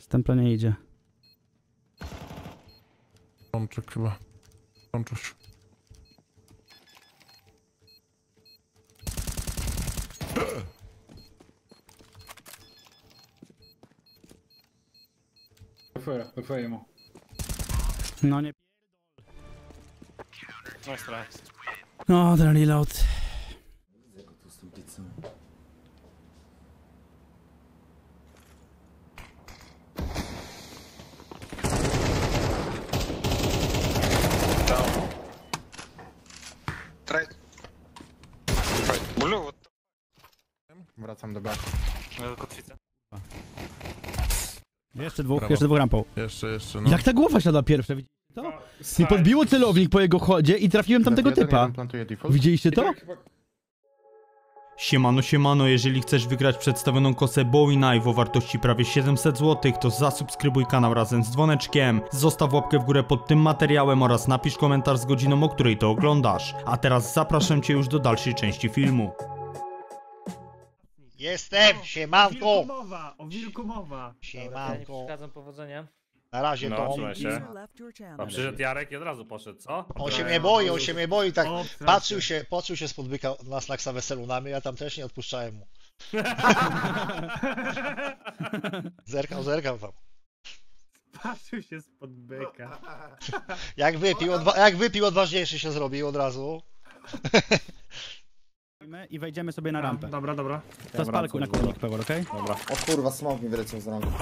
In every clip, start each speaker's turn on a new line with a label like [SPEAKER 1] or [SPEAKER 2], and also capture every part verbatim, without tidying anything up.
[SPEAKER 1] Stempla nie idzie.
[SPEAKER 2] Łączyk chyba. Łączysz.
[SPEAKER 3] Fuera, fuera mu.
[SPEAKER 1] No nie...
[SPEAKER 4] No strach.
[SPEAKER 1] No, ten reload.
[SPEAKER 4] Try. Blue.
[SPEAKER 2] Wracam do B.
[SPEAKER 4] Kotwicę.
[SPEAKER 1] Jeszcze dwóch,
[SPEAKER 2] Brawo.
[SPEAKER 1] jeszcze dwóch rampą.
[SPEAKER 2] Jeszcze, jeszcze, no.
[SPEAKER 1] Jak ta głowa siada pierwsze, widzicie to? Mi podbiło celownik po jego chodzie i trafiłem tamtego
[SPEAKER 2] Jeden,
[SPEAKER 1] typa.
[SPEAKER 2] jeden plantuje default.
[SPEAKER 1] Widzieliście to?
[SPEAKER 5] Siemano, siemano, jeżeli chcesz wygrać przedstawioną kosę Bowie Knife o wartości prawie siedemset złotych, to zasubskrybuj kanał razem z dzwoneczkiem, zostaw łapkę w górę pod tym materiałem oraz napisz komentarz z godziną, o której to oglądasz. A teraz zapraszam cię już do dalszej części filmu.
[SPEAKER 6] Jestem! Siemanko!
[SPEAKER 7] Wilku mowa, o wilku mowa.
[SPEAKER 8] Ja nie
[SPEAKER 6] Siemanko!
[SPEAKER 8] przeszkadzam, powodzenia.
[SPEAKER 6] Na razie
[SPEAKER 4] No,
[SPEAKER 6] to.
[SPEAKER 4] trzymaj się. A przyszedł Jarek i od razu poszedł, co?
[SPEAKER 6] On się mnie boi, on się mnie boi, tak
[SPEAKER 7] O,
[SPEAKER 6] patrzył się, patrzył się spod byka na Snacksa weselu na mnie, ja tam też nie odpuszczałem mu. Zerkał, zerkał tam.
[SPEAKER 7] Patrzył się spod byka.
[SPEAKER 6] Jak wypił, odwa jak wypił, odważniejszy się zrobił od razu.
[SPEAKER 1] I wejdziemy sobie na rampę.
[SPEAKER 7] Dobra, dobra.
[SPEAKER 1] To spalkuj na kurnik, Pewor, okej?
[SPEAKER 4] Dobra.
[SPEAKER 9] O kurwa, smok mi wyleciał z rąk.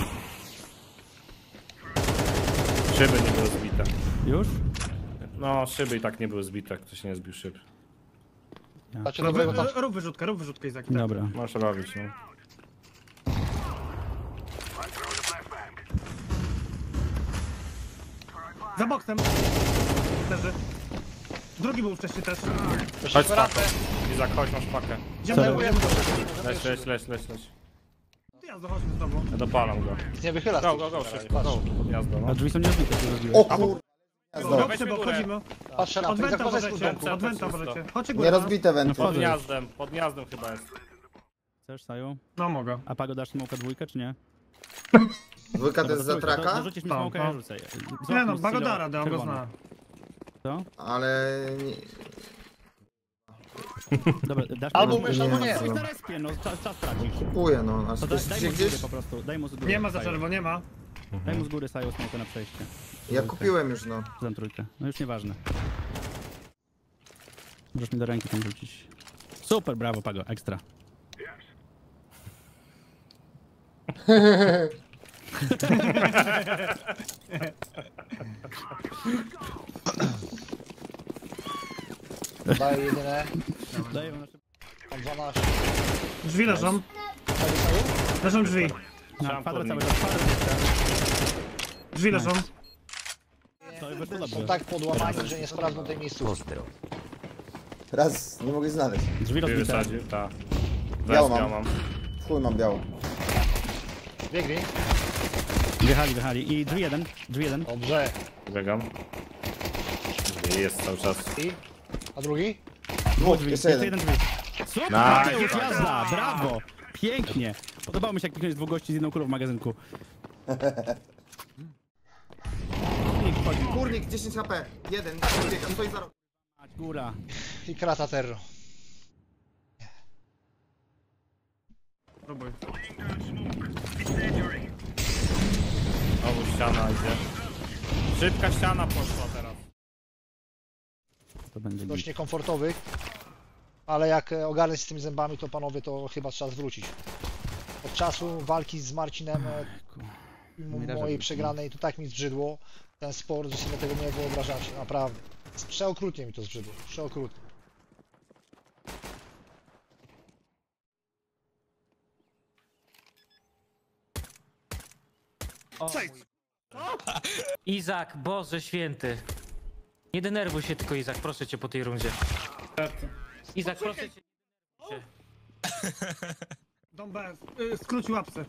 [SPEAKER 4] Szyby nie były zbite.
[SPEAKER 1] Już?
[SPEAKER 4] No, szyby i tak nie były zbite, ktoś nie zbił szyb.
[SPEAKER 6] Znaczy,
[SPEAKER 7] Rób,
[SPEAKER 6] dobrego tam.
[SPEAKER 7] rób wyrzutkę, rób wyrzutkę, Izak. Tak.
[SPEAKER 1] Dobra.
[SPEAKER 4] Możesz robić, no.
[SPEAKER 7] Za boksem. Leży. Drugi był wcześniej też.
[SPEAKER 4] Chodź pakę. Izak, chodź, masz pakę.
[SPEAKER 7] Idziemy,
[SPEAKER 1] Sorry.
[SPEAKER 7] idziemy.
[SPEAKER 4] Leć, leć, leć, leć, leć.
[SPEAKER 7] Ja zachodźmy z tobą.
[SPEAKER 4] Ja dopalam go.
[SPEAKER 6] Nie wychyla.
[SPEAKER 4] Go, go, go, szybko, go, pod gniazdo, no.
[SPEAKER 1] A drzwi są niezbite, co zrobiłeś.
[SPEAKER 9] O kurwa.
[SPEAKER 7] Dobra,
[SPEAKER 4] weźmy
[SPEAKER 7] bo
[SPEAKER 4] górę.
[SPEAKER 7] wchodzimy.
[SPEAKER 6] Patrzę na
[SPEAKER 7] Od
[SPEAKER 6] to i
[SPEAKER 7] wenta
[SPEAKER 6] zakładaj
[SPEAKER 7] możecie,
[SPEAKER 6] skórę.
[SPEAKER 7] od wenta
[SPEAKER 4] pusto.
[SPEAKER 7] możecie. Chodźcie górę.
[SPEAKER 9] Nie rozbite wenty.
[SPEAKER 4] Pod gniazdem, pod gniazdem chyba jest.
[SPEAKER 1] Chcesz, Saju?
[SPEAKER 7] No mogę.
[SPEAKER 1] A Pago, dasz smoka dwójkę, czy nie?
[SPEAKER 9] Dwójka to jest za traka,
[SPEAKER 1] Dorzucisz mi
[SPEAKER 7] Tak,
[SPEAKER 1] smoka,
[SPEAKER 7] tak.
[SPEAKER 1] ja rzucę.
[SPEAKER 7] Nie no, Bagodara, on go zna.
[SPEAKER 1] Co?
[SPEAKER 9] ale... Nie...
[SPEAKER 1] Dobra, dasz
[SPEAKER 6] Albo
[SPEAKER 1] mi
[SPEAKER 6] umiesz, albo nie.
[SPEAKER 1] Stoisz na respie, no czas, czas tracisz.
[SPEAKER 9] Kupuję no, aż
[SPEAKER 1] To
[SPEAKER 9] to
[SPEAKER 1] daj, daj mu
[SPEAKER 9] się
[SPEAKER 1] z góry
[SPEAKER 9] gdzieś...
[SPEAKER 1] po prostu, daj mu z góry.
[SPEAKER 7] Nie ma za
[SPEAKER 1] Saju.
[SPEAKER 7] czerwo, nie ma.
[SPEAKER 1] Daj mu z góry Saju smoka na przejście.
[SPEAKER 9] Ja kupiłem już no.
[SPEAKER 1] Za trójkę. No już nieważne. Możesz mi do ręki tam rzucić. Super, brawo Pago, ekstra.
[SPEAKER 6] Daję jedyne.
[SPEAKER 1] Daję mu nasze...
[SPEAKER 6] Mam dwanaście.
[SPEAKER 7] Drzwi leżą. Leżą drzwi.
[SPEAKER 1] No,
[SPEAKER 4] Trzymam
[SPEAKER 1] kwadrat cały
[SPEAKER 4] kurnik.
[SPEAKER 1] czas, kwadrat jeszcze.
[SPEAKER 7] Drzwi leżą.
[SPEAKER 1] To wyszło dobrze.
[SPEAKER 6] Są tak podłamani, że nie sprawdzą tej miejscówki.
[SPEAKER 9] Raz nie mogę znaleźć.
[SPEAKER 1] Drzwi
[SPEAKER 4] Drzwi
[SPEAKER 1] rozbite.
[SPEAKER 4] wysadził, tak.
[SPEAKER 9] Białą
[SPEAKER 4] Wes
[SPEAKER 9] mam.
[SPEAKER 4] mam.
[SPEAKER 9] W chuj mam biało.
[SPEAKER 6] Biegnij.
[SPEAKER 1] Wjechali, wjechali. I drzwi jeden, drzwi jeden.
[SPEAKER 6] Dobrze.
[SPEAKER 4] Biegam. Jest cały czas.
[SPEAKER 6] I? A drugi?
[SPEAKER 9] Dwóch,
[SPEAKER 1] Drzwi,
[SPEAKER 9] jeszcze jeden.
[SPEAKER 1] drzwi. Super,
[SPEAKER 4] Nice.
[SPEAKER 1] Mateusz, jazda, brawo. Pięknie. Podobało mi się, jak piknąłeś dwóch gości z jedną kulą w magazynku. Kurnik wchodzi.
[SPEAKER 9] Kurnik, dziesięć H P. Jeden, biega, stoi za rąk.
[SPEAKER 1] Mać, góra.
[SPEAKER 6] I krata terro.
[SPEAKER 7] Próbuj.
[SPEAKER 4] Znowu ściana idzie. Szybka ściana poszła teraz.
[SPEAKER 1] To będzie
[SPEAKER 6] Dość
[SPEAKER 1] git.
[SPEAKER 6] niekomfortowy. Ale jak e, ogarnę się z tymi zębami, to panowie, to chyba trzeba zwrócić. Od czasu walki z Marcinem, e, m- mojej przegranej, to tak mi zbrzydło ten sport, że sobie tego nie wyobrażacie, naprawdę. Przeokrutnie mi to zbrzydło, przeokrutnie.
[SPEAKER 8] Izak, Boże święty. Nie denerwuj się tylko, Izak, proszę cię po tej rundzie. Izak, proszę cię.
[SPEAKER 7] Dom B. Y, skrócił łapce.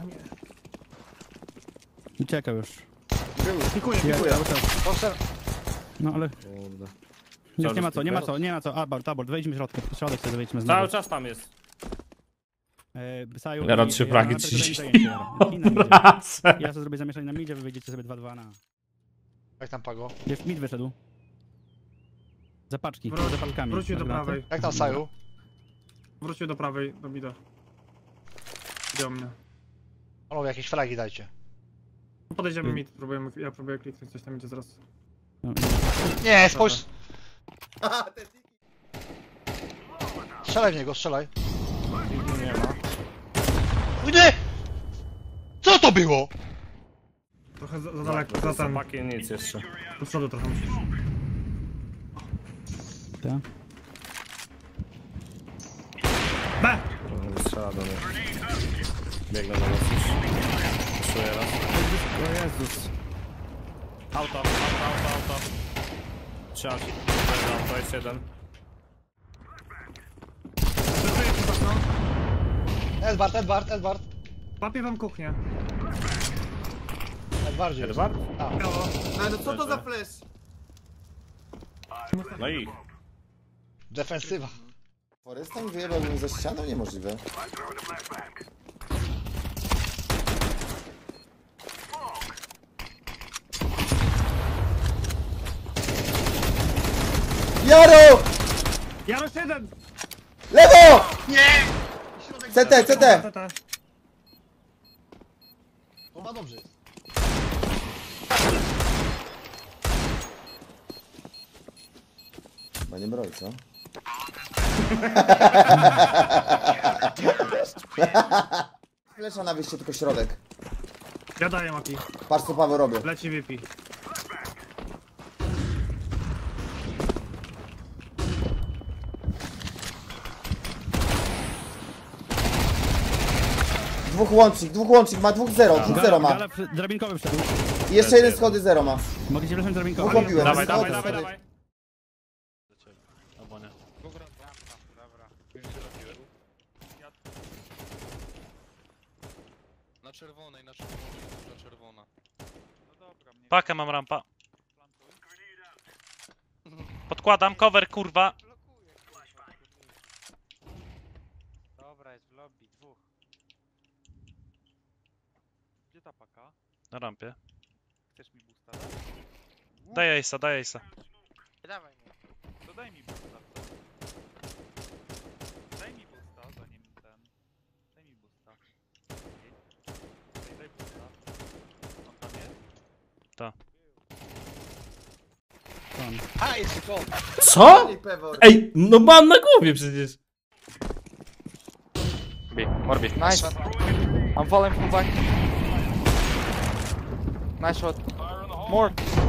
[SPEAKER 1] Uciekał już.
[SPEAKER 7] Pikuję,
[SPEAKER 1] Ja,
[SPEAKER 7] pikuję.
[SPEAKER 1] cały czas.
[SPEAKER 6] Proszę,
[SPEAKER 1] No ale...
[SPEAKER 4] Kurde.
[SPEAKER 1] Nie,
[SPEAKER 4] Co,
[SPEAKER 1] nie ma co, nie ma
[SPEAKER 4] rozpikać?
[SPEAKER 1] co, nie ma co. Abort, abort, wejdźmy w środek, w środek sobie wejdźmy
[SPEAKER 4] Cały
[SPEAKER 1] znowu.
[SPEAKER 4] czas tam jest.
[SPEAKER 1] E, Saju,
[SPEAKER 4] Jaro
[SPEAKER 1] i-
[SPEAKER 4] trzy
[SPEAKER 1] ja
[SPEAKER 4] fragi,
[SPEAKER 1] na przykład
[SPEAKER 4] trzydzieści.
[SPEAKER 1] zajęcie, Jaro. I na midzie.
[SPEAKER 4] Wracę.
[SPEAKER 1] Ja sobie zrobię zamieszanie na midzie, wy wyjdziecie sobie dwa dwa na.
[SPEAKER 6] Jak tam Pago?
[SPEAKER 1] Jest mid wyszedł. Za paczki,
[SPEAKER 7] Wróć-
[SPEAKER 1] za paczkami.
[SPEAKER 7] Wrócił do
[SPEAKER 1] Masz granaty?
[SPEAKER 7] prawej.
[SPEAKER 6] Jak tam Saju?
[SPEAKER 7] Wrócił do prawej, do mida. Do mnie.
[SPEAKER 6] Panowie, jakieś fragi dajcie.
[SPEAKER 7] Podejdziemy mid, próbujemy, ja próbuję kliknąć coś tam idzie zaraz.
[SPEAKER 1] No,
[SPEAKER 6] Nie, spójrz!
[SPEAKER 9] Haha, te tiki.
[SPEAKER 6] Strzelaj w niego, strzelaj. Nie ma. Ujdę! Co to było?
[SPEAKER 7] Trochę za, za daleko, za ten.
[SPEAKER 4] Zapaki nic jeszcze.
[SPEAKER 7] Do przodu trochę musisz.
[SPEAKER 1] ta.
[SPEAKER 7] B!
[SPEAKER 4] Strzela do mnie. Biegnę do was już. Czuję raz.
[SPEAKER 1] O Jezus.
[SPEAKER 4] Auto, auto, auto, auto. Trzy auto. To jest jeden.
[SPEAKER 7] Przeżyję się tak, no.
[SPEAKER 6] Edward, Edward, Edward.
[SPEAKER 7] Łapię wam kuchnię.
[SPEAKER 6] Edwardzie. jest.
[SPEAKER 4] Edward?
[SPEAKER 7] Brawo.
[SPEAKER 9] Ale no co to za flash?
[SPEAKER 4] No i
[SPEAKER 6] Defensywa.
[SPEAKER 9] Foresta mi wyjebałbym ze ścianą? Niemożliwe. Jaro!
[SPEAKER 7] Jarosz jeden!
[SPEAKER 9] Lewo! C T, C T!
[SPEAKER 7] T T.
[SPEAKER 6] O, ma dobrze jest.
[SPEAKER 9] Chyba nie broi, co? Flesza na wyjście, tylko środek.
[SPEAKER 7] Ja daję Maki.
[SPEAKER 9] Patrz co Paweł robię.
[SPEAKER 7] Leci V P.
[SPEAKER 9] Dwóch łącznik, dwóch łącznik, ma dwóch zero, dwóch zero ma.
[SPEAKER 1] Gala przy- drabinkowy wszedł.
[SPEAKER 9] I jeszcze jeden schody zero ma.
[SPEAKER 1] Mogę cię wlecieć drabinkowy.
[SPEAKER 9] Dwóch obiłem.
[SPEAKER 4] dawaj,
[SPEAKER 9] schody,
[SPEAKER 4] dawaj, dawaj,
[SPEAKER 9] schody.
[SPEAKER 4] dawaj.
[SPEAKER 10] Na czerwonej, na czerwonej, na czerwona.
[SPEAKER 11] Pakę mam rampa. Podkładam, cover kurwa.
[SPEAKER 8] Dobra, jest w lobby, dwóch.
[SPEAKER 10] Gdzie ta paka?
[SPEAKER 11] Na rampie.
[SPEAKER 10] Chcesz mi boosta?
[SPEAKER 11] Daj ace'a, daj ace'a.
[SPEAKER 8] Dawaj mnie.
[SPEAKER 10] To daj mi boosta. Daj mi boosta, zanim ten... Daj mi boosta. Daj, daj boosta. On tam jest?
[SPEAKER 6] A, jest to.
[SPEAKER 12] Co?
[SPEAKER 9] I Pewor.
[SPEAKER 12] Ej, no mam na głowie przecież.
[SPEAKER 10] B, more B.
[SPEAKER 8] Nice. I'm falling full back. Nice shot. More.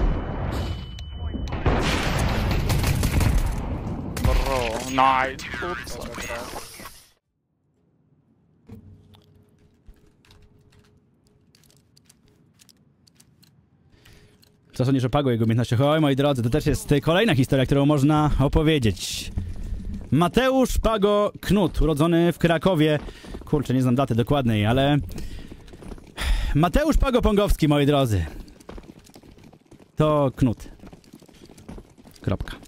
[SPEAKER 8] Bro, nice.
[SPEAKER 1] Co sądzisz o Pago i jego umiejętnościach? Oj, moi drodzy, to też jest kolejna historia, którą można opowiedzieć. Mateusz Pago Knut, urodzony w Krakowie. Kurczę, nie znam daty dokładnej, ale... Mateusz Pago Pongowski, moi drodzy. To Knut. Kropka.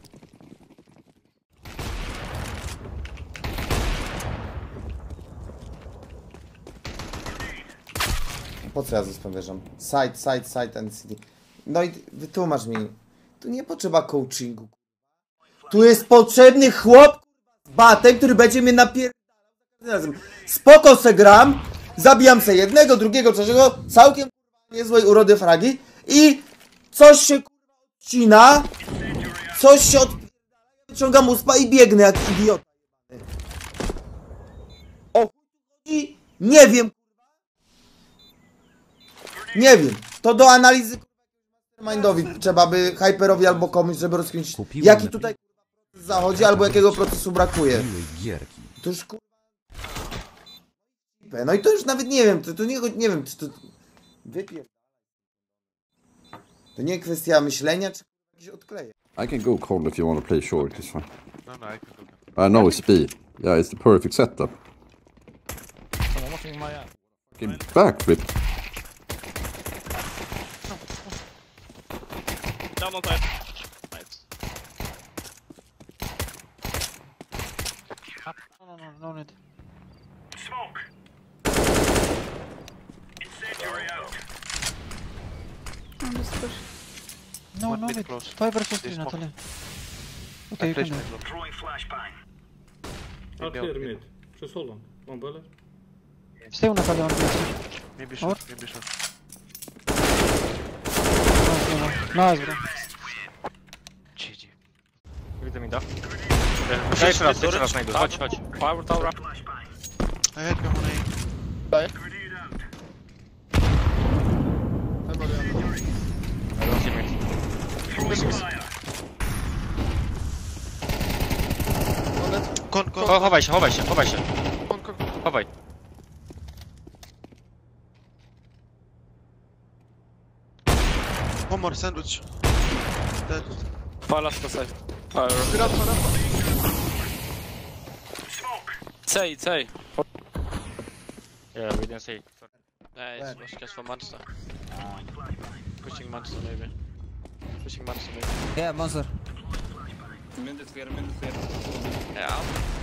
[SPEAKER 9] Po co ja zespawierzam? Side, side, side and city. No i wytłumacz mi. Tu nie potrzeba coachingu. Tu jest potrzebny chłop z batem, który będzie mnie napierdalał razem. Spoko se gram, zabijam se jednego, drugiego, trzeciego, całkiem niezłej urody fragi i coś się odcina, coś się odpierdala, wyciągam uspa i biegnę jak idiota. O chuj tu chodzi? Nie wiem. Nie wiem, to do analizy mastermindowi trzeba by Hyperowi albo komuś, żeby rozkręcić jaki tutaj proces zachodzi albo jakiego procesu brakuje. To już kurwa... No i to już nawet nie wiem, to, to nie, nie wiem, czy to... Wypier... To nie kwestia myślenia, czy jakieś odkleje.
[SPEAKER 13] I can go cold if you want to play short, it's fine.
[SPEAKER 10] No, no, I can go.
[SPEAKER 13] I know it's B. Yeah, it's the perfect setup. Fucking backflip.
[SPEAKER 10] Down on top. Nice.
[SPEAKER 8] No, no, no, no need.
[SPEAKER 7] Smoke.
[SPEAKER 10] on this push.
[SPEAKER 14] No, no, mid. five versus three, Natalia. Okay, you can do it.
[SPEAKER 12] I'll clear mid. Just hold on. One bullet.
[SPEAKER 14] Stay on Natalia on mid.
[SPEAKER 10] Maybe
[SPEAKER 14] Or?
[SPEAKER 10] short, maybe short.
[SPEAKER 14] Nice, bro.
[SPEAKER 10] G G.
[SPEAKER 4] Widzę mi da.
[SPEAKER 11] Jeszcze
[SPEAKER 4] Jeszcze
[SPEAKER 11] raz,
[SPEAKER 4] raz,
[SPEAKER 11] jeszcze
[SPEAKER 4] jeszcze
[SPEAKER 11] raz
[SPEAKER 4] raz najdę. Chodź, chodź. Tower, tower.
[SPEAKER 10] I had come on A. Kon, kon.
[SPEAKER 4] O, chowaj się, chowaj się, chowaj się.
[SPEAKER 10] Kon, kon.
[SPEAKER 4] Chowaj.
[SPEAKER 10] One more sandwich. Dead.
[SPEAKER 4] Palasz to safe.
[SPEAKER 10] Pirat, pirat.
[SPEAKER 4] Say, say. Yeah, we didn't say. Yeah, it was just for monster. Pushing monster maybe. Pushing monster maybe.
[SPEAKER 14] Yeah, monster.
[SPEAKER 4] Minutes clear, minutes clear. Yeah.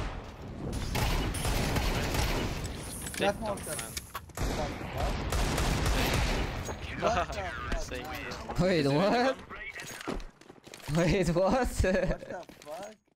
[SPEAKER 6] That monster.
[SPEAKER 4] Say.
[SPEAKER 14] Wait, what? Wait, what?
[SPEAKER 6] What the fuck?